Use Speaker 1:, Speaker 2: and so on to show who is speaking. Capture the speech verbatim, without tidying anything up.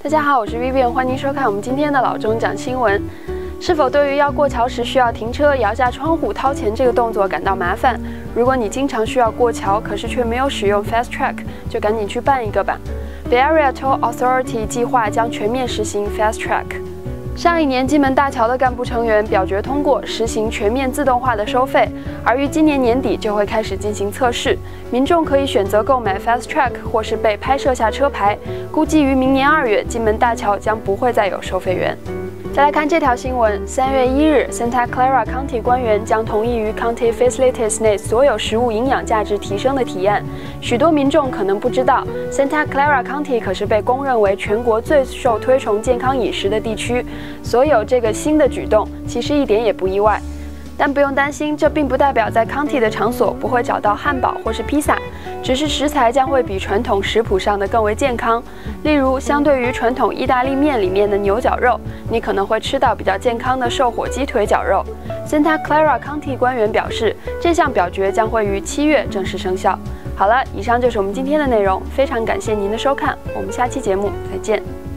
Speaker 1: 大家好，我是 Vivian， 欢迎收看我们今天的老钟讲新闻。是否对于要过桥时需要停车、摇下窗户掏钱这个动作感到麻烦？如果你经常需要过桥，可是却没有使用 Fast Track， 就赶紧去办一个吧。Bay Area Toll Authority 计划将全面实行 Fast Track。上一年，金门大桥的干部成员表决通过实行全面自动化的收费，而于今年年底就会开始进行测试。民众可以选择购买 Fast Track， 或是被拍摄下车牌。估计于明年二月，金门大桥将不会再有收费员。再来看这条新闻，三月一日 ，Santa Clara County 官员将同意于 County Facilities 内所有食物营养价值提升的提案。许多民众可能不知道 ，Santa Clara County 可是被公认为全国最受推崇健康饮食的地区。所有这个新的举动，其实一点也不意外。但不用担心，这并不代表在 County 的场所不会找到汉堡或是披萨，只是食材将会比传统食谱上的更为健康。例如，相对于传统意大利面里面的牛绞肉，你可能会吃到比较健康的瘦火鸡腿绞肉。Santa Clara County 官员表示，这项表决将会于七月正式生效。好了，以上就是我们今天的内容，非常感谢您的收看，我们下期节目再见。